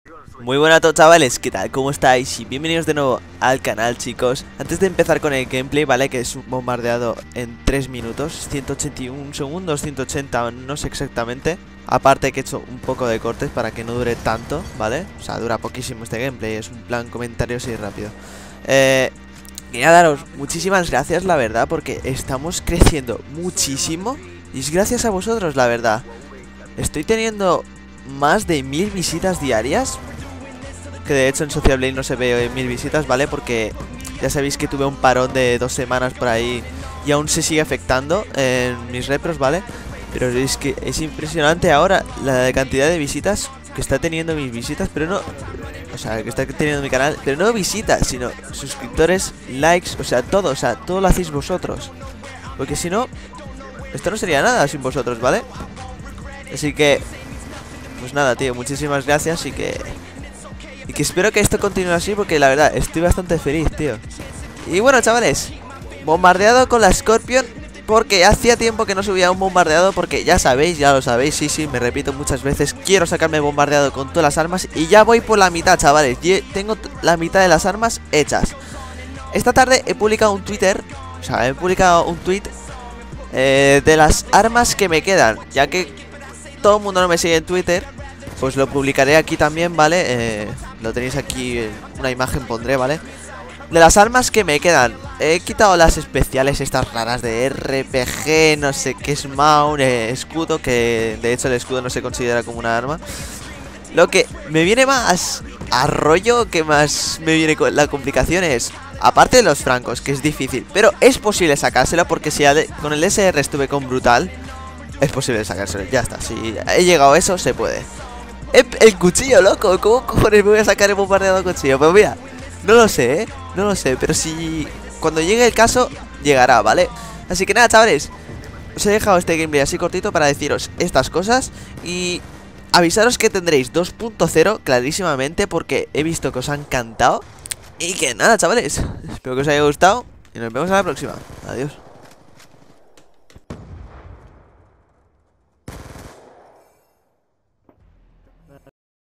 Muy buenas a todos, chavales, ¿qué tal? ¿Cómo estáis? Y bienvenidos de nuevo al canal, chicos. Antes de empezar con el gameplay, ¿vale? Que es un bombardeado en 3 minutos, 181 segundos, 180, no sé exactamente. Aparte que he hecho un poco de cortes para que no dure tanto, ¿vale? O sea, dura poquísimo este gameplay, es un plan comentario así rápido. Quería daros muchísimas gracias, la verdad, porque estamos creciendo muchísimo. Y es gracias a vosotros, la verdad. Estoy teniendo más de 1000 visitas diarias. Que de hecho en Social Blade no se ve 1000 visitas, ¿vale? Porque ya sabéis que tuve un parón de 2 semanas por ahí y aún se sigue afectando en mis repros, ¿vale? Pero es que es impresionante ahora la cantidad de visitas que está teniendo mis visitas, pero no... O sea, que está teniendo mi canal, pero no visitas, sino suscriptores, likes, o sea, todo lo hacéis vosotros. Porque si no, esto no sería nada sin vosotros, ¿vale? Así que... Pues nada, tío, muchísimas gracias y que espero que esto continúe así porque la verdad estoy bastante feliz, tío. Y bueno, chavales, bombardeado con la Scorpion porque hacía tiempo que no subía un bombardeado porque ya sabéis, ya lo sabéis, sí, me repito muchas veces, quiero sacarme bombardeado con todas las armas y ya voy por la mitad, chavales. Tengo la mitad de las armas hechas. Esta tarde he publicado un Twitter, o sea, he publicado un tweet de las armas que me quedan, ya que todo el mundo no me sigue en Twitter, pues lo publicaré aquí también, ¿vale? Lo tenéis aquí, una imagen pondré, ¿vale? De las armas que me quedan. He quitado las especiales estas raras de RPG, no sé qué es mount, escudo, que de hecho el escudo no se considera como una arma. Lo que me viene más a rollo, que más me viene con la complicación es, aparte de los francos, que es difícil, pero es posible sacárselo porque si con el SR estuve con brutal, es posible sacárselo, ya está, si he llegado a eso, se puede. El cuchillo, loco, ¿cómo cojones me voy a sacar el bombardeado cuchillo? Pues mira, no lo sé, no lo sé, pero si cuando llegue el caso, llegará, ¿vale? Así que nada, chavales, os he dejado este gameplay así cortito para deciros estas cosas y avisaros que tendréis 2.0 clarísimamente porque he visto que os ha encantado. Y que nada, chavales, espero que os haya gustado y nos vemos a la próxima. Adiós.